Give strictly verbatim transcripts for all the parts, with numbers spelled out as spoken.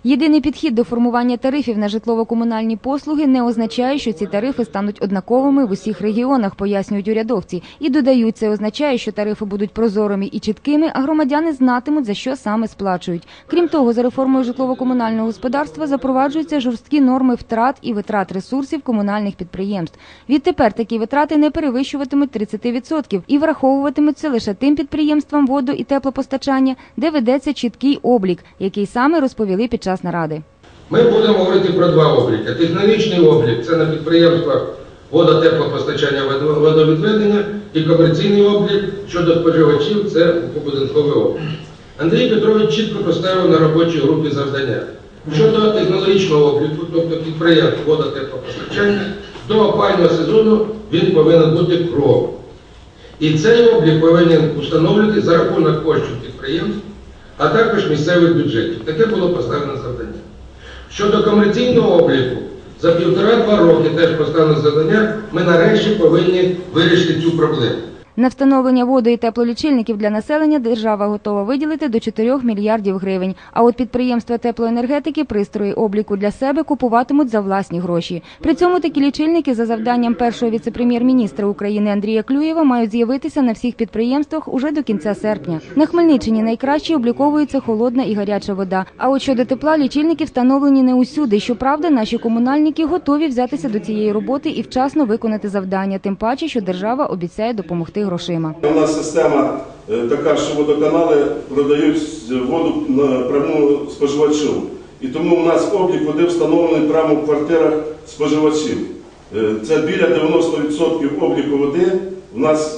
Єдиний підхід до формування тарифів на житлово-комунальні послуги не означає, що ці тарифи стануть однаковими в усіх регіонах, пояснюють урядовці. І додають, це означає, що тарифи будуть прозорими і чіткими, а громадяни знатимуть, за що саме сплачують. Крім того, за реформою житлово-комунального господарства запроваджуються жорсткі норми втрат і витрат ресурсів комунальних підприємств. Відтепер такі витрати не перевищуватимуть тридцять відсотків і враховуватимуться лише тим підприємствам водо- і теплопостачання, де ведеться чіткий облік, який саме розповіли під час наради. Ми будемо говорити про два обліки. Технологічний облік – це на підприємствах водо-, теплопостачання, водовідведення, і комерційний облік щодо споживачів – це побудинковий облік. Андрій Петрович чітко поставив на робочій групі завдання. Щодо технологічного обліку, тобто підприємств водо-, теплопостачання, до опалювального сезону він повинен бути кров'ю. І цей облік повинен встановлювати за рахунок коштів підприємств, а також місцевих бюджетів. Таке було поставлено завдання. Щодо комерційного обліку, за півтора-два роки теж поставлено завдання, ми нарешті повинні вирішити цю проблему. На встановлення водо- і теплолічильників для населення держава готова виділити до чотирьох мільярдів гривень. А от підприємства теплоенергетики пристрої обліку для себе купуватимуть за власні гроші. При цьому такі лічильники за завданням першого віце-прем'єр-міністра України Андрія Клюєва мають з'явитися на всіх підприємствах уже до кінця серпня. На Хмельниччині найкраще обліковується холодна і гаряча вода. А от щодо тепла лічильники встановлені не усюди. Щоправда, наші комунальники готові взятися до цієї роботи і вчасно виконати завдання. Тим паче, що держава обіцяє допомогти грошима. У нас система така, що водоканали продають воду прямо споживачу. І тому у нас облік води встановлений прямо в квартирах споживачів. Це біля дев'яноста відсотків обліку води у нас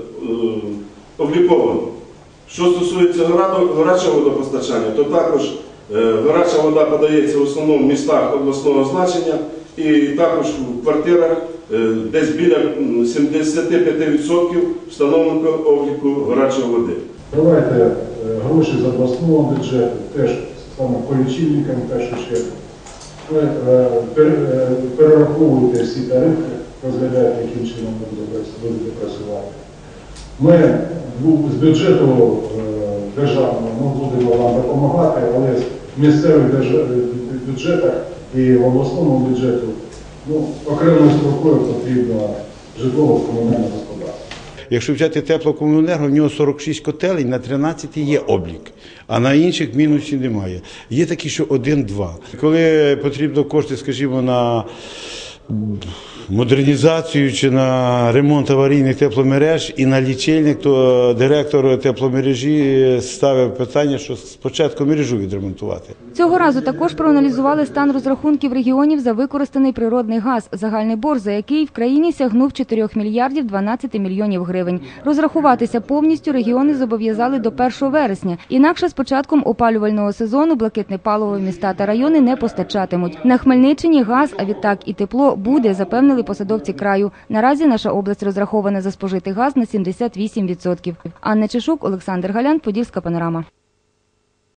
обліковано. Що стосується гарячого водопостачання, то також гаряча вода подається в основному в містах обласного значення і також в квартирах десь біля сімдесят п'ять відсотків встановленого обліку гарячої води. Давайте гроші з обласного бюджету, теж саме по лічильникам, в першу чергу. Ви перераховуєте всі тарифи, розглядаєте, яким чином будете працювати. Ми з бюджету державного ми будемо вам допомагати, але в місцевих бюджетах і в обласному бюджету ну, окремою строкою потрібно житлово-комунальне господарство. Якщо взяти теплокомуненерго, в нього сорок шість котелень, на тринадцять є облік, а на інших мінусів немає. Є такі, що один-два. Коли потрібно кошти, скажімо, на модернізацію чи на ремонт аварійних тепломереж і на лічильник, то директор тепломережі ставив питання, що спочатку мережу відремонтувати. Цього разу також проаналізували стан розрахунків регіонів за використаний природний газ, загальний борг за який в країні сягнув чотирьох мільярдів дванадцять мільйонів гривень. Розрахуватися повністю регіони зобов'язали до першого вересня, інакше з початком опалювального сезону блакитне паливо міста та райони не постачатимуть. На Хмельниччині газ, а відтак і тепло буде, запевнили посадовці краю. Наразі наша область розрахована за спожитий газ на сімдесят вісім відсотків. Анна Чешук, Олександр Галян, Подільська панорама.